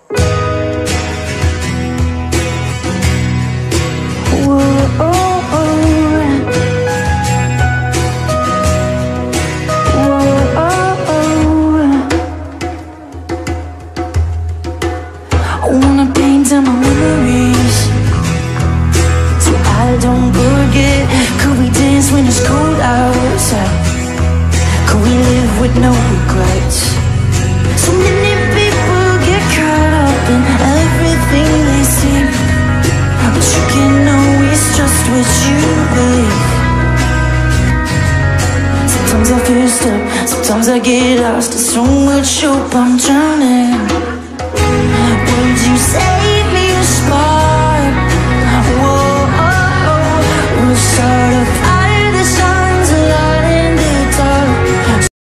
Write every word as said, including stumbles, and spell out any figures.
I wanna paint down my memories so I don't forget. Could we dance when it's cold outside? Could we live with no regrets? So many people get caught up in everything they see, but you can always trust what you believe. Sometimes I feel stuck, sometimes I get lost. There's so much hope I'm drowning. Would you say